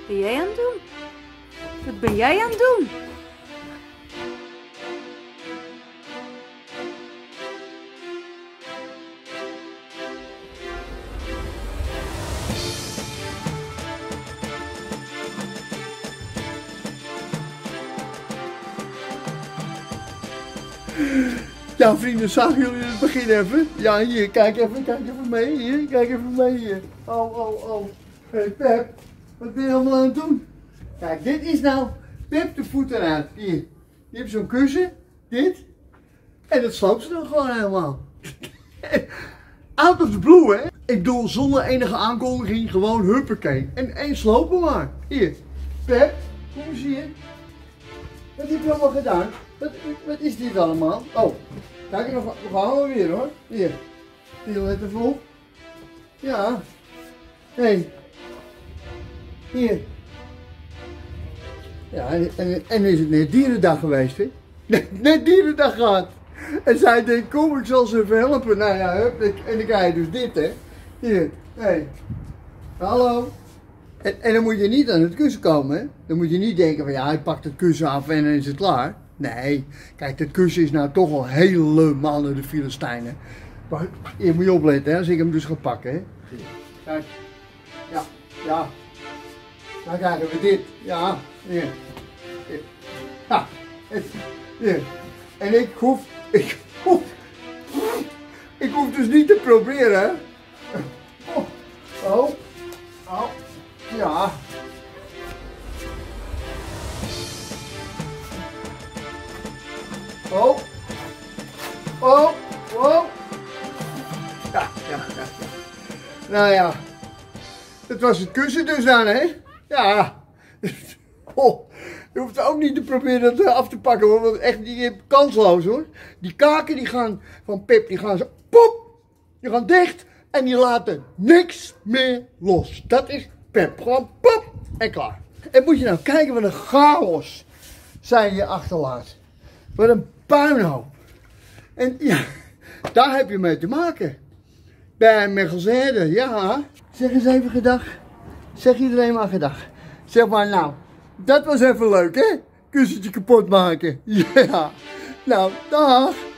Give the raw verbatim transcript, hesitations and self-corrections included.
ben jij aan het doen? Wat ben jij aan het doen? Ja, vrienden, zagen jullie het begin even? Ja, hier, kijk even, kijk even mee, hier, kijk even mee, hier. Oh, oh, oh. Hé, hey, Pep, wat ben je allemaal aan het doen? Kijk, dit is nou Pep de voet eruit. Hier, je hebt zo'n kussen, dit, en dat sloopt ze dan gewoon helemaal. Out of the blue, hè? Ik bedoel, zonder enige aankondiging, gewoon huppakee. En één slopen maar. Hier, Pep, kom eens hier. Wat heb je allemaal gedaan? Wat, wat is dit allemaal? Oh, kijk, nog, nog gaan we weer hoor. Hier, hier, let even op. Ja. Hé. Hey. Hier. Ja, en, en, en is het net dierendag geweest, hè? Net, net dierendag gehad. En zij denkt, kom, ik zal ze even helpen. Nou ja, hup, en dan krijg je dus dit, hè. Hier, hé. Hey. Hallo. En, en dan moet je niet aan het kussen komen, hè. Dan moet je niet denken van, ja, ik pak het kussen af en dan is het klaar. Nee, kijk, dat kussen is nou toch al helemaal naar de Filistijnen. Maar hier moet je opletten, hè, als ik hem dus ga pakken, hè. Kijk, ja, ja. Dan krijgen we dit, ja, hier. Hier. Ja, hier. En ik hoef, ik hoef, ik hoef dus niet te proberen, hè. Oh, oh, oh, ja. Oh, oh, oh. Ja, ja, ja, ja. Nou ja, het was het kussen dus dan, hè? Ja. Oh, je hoeft ook niet te proberen dat af te pakken, hoor. Want echt, die is kansloos, hoor. Die kaken die gaan van Pep, die gaan zo, pop, die gaan dicht en die laten niks meer los. Dat is Pep, gewoon pop en klaar. En moet je nou kijken wat een chaos zij je achterlaat. Wat een puinhoop. En ja, daar heb je mee te maken. Bij Mechelsheerde, ja. Zeg eens even gedag. Zeg iedereen maar gedag. Zeg maar, nou, dat was even leuk, hè? Kussentje kapot maken. Ja. Nou, dag.